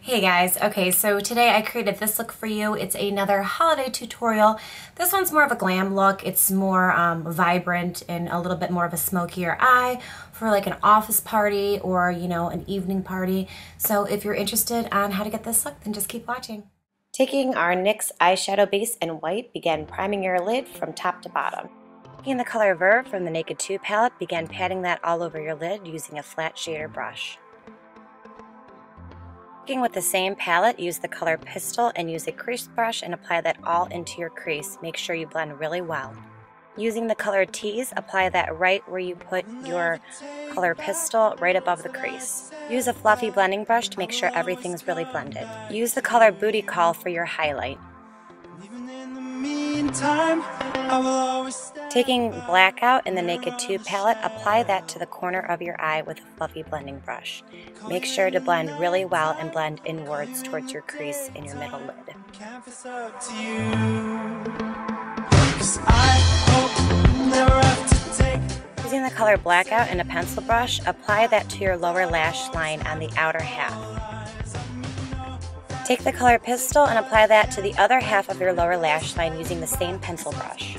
Hey guys, okay, so today I created this look for you. It's another holiday tutorial. This one's more of a glam look. It's more vibrant and a little bit more of a smokier eye for like an office party or, you know, an evening party. So if you're interested on how to get this look, then just keep watching. Taking our NYX eyeshadow base in white, begin priming your lid from top to bottom. Taking the color Verve from the Naked 2 palette, begin patting that all over your lid using a flat shader brush. Working with the same palette, use the color Pistol and use a crease brush and apply that all into your crease. Make sure you blend really well. Using the color Tease, apply that right where you put your color Pistol, right above the crease. Use a fluffy blending brush to make sure everything's really blended. Use the color Booty Call for your highlight. Taking Blackout in the Naked 2 palette, apply that to the corner of your eye with a fluffy blending brush. Make sure to blend really well and blend inwards towards your crease in your middle lid. Using the color Blackout and a pencil brush, apply that to your lower lash line on the outer half. Take the color Pistol and apply that to the other half of your lower lash line using the same pencil brush.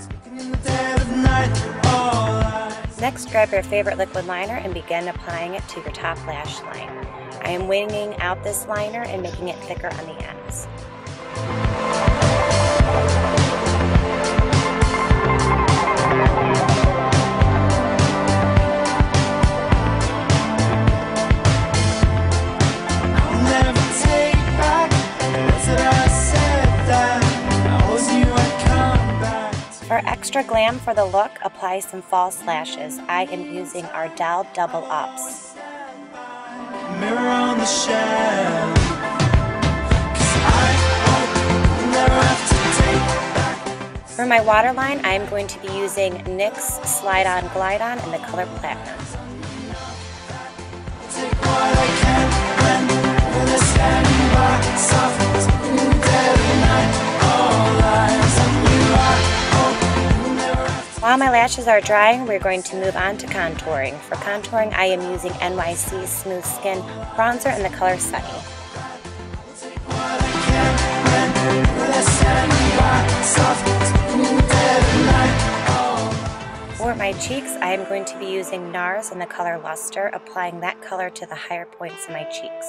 Next, grab your favorite liquid liner and begin applying it to your top lash line. I am winging out this liner and making it thicker on the ends. For extra glam for the look, apply some false lashes. I am using our Doll Double Ups. Mirror on the shelf, for my waterline, I am going to be using NYX Slide On Glide On in the color Platinum. While my lashes are drying, we're going to move on to contouring. For contouring, I am using NYC Smooth Skin Bronzer in the color Sunny. For my cheeks, I am going to be using NARS in the color Luster, applying that color to the higher points of my cheeks.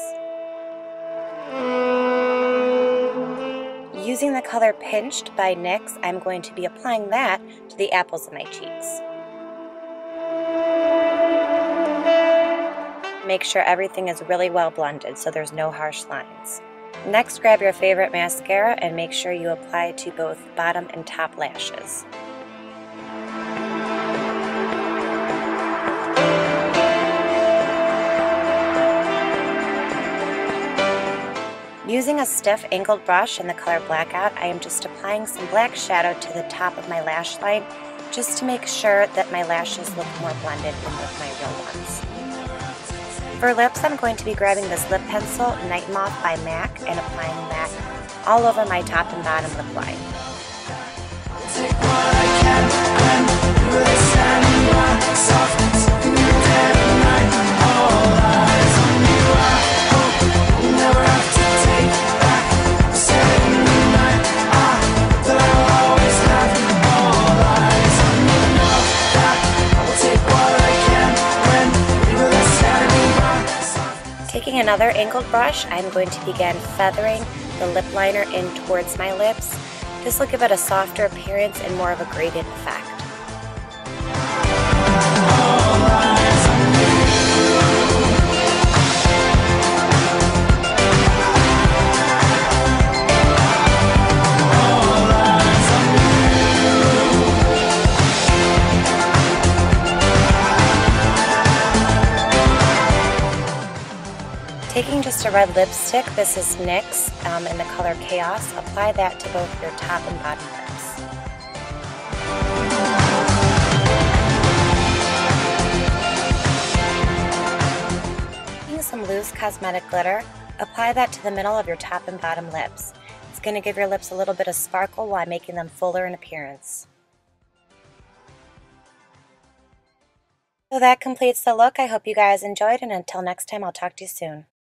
Using the color Pinched by NYX, I'm going to be applying that to the apples of my cheeks. Make sure everything is really well blended so there's no harsh lines. Next, grab your favorite mascara and make sure you apply it to both bottom and top lashes. Using a stiff angled brush in the color Blackout, I am just applying some black shadow to the top of my lash line just to make sure that my lashes look more blended in with my real ones. For lips, I'm going to be grabbing this lip pencil, Night Moth by MAC, and applying that all over my top and bottom lip line. Taking another angled brush, I'm going to begin feathering the lip liner in towards my lips. This will give it a softer appearance and more of a gradient effect. Taking just a red lipstick, this is NYX in the color Chaos. Apply that to both your top and bottom lips. Taking some loose cosmetic glitter, apply that to the middle of your top and bottom lips. It's going to give your lips a little bit of sparkle while making them fuller in appearance. So that completes the look. I hope you guys enjoyed, and until next time, I'll talk to you soon.